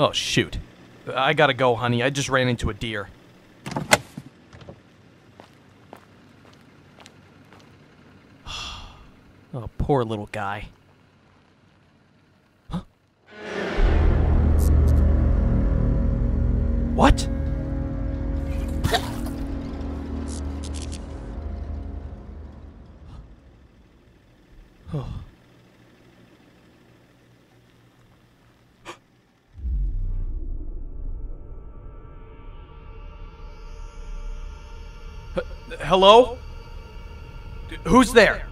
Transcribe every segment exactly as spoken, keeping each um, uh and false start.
Oh, shoot. I gotta go, honey. I just ran into a deer. Oh, poor little guy. Huh? What? Oh. Hello? Who's there?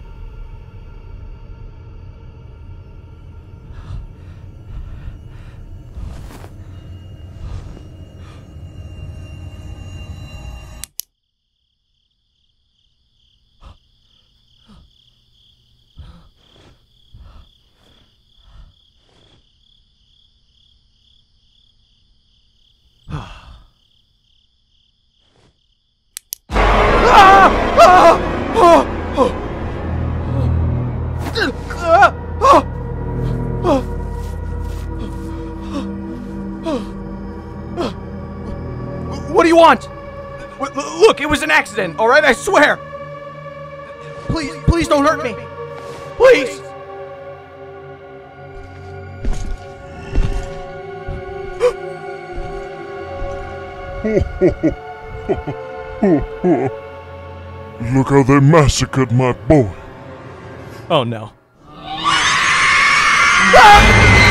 What do you want? Look, it was an accident, all right? I swear. Please, please don't hurt me. Please. Look how they massacred my boy. Oh no. Ah!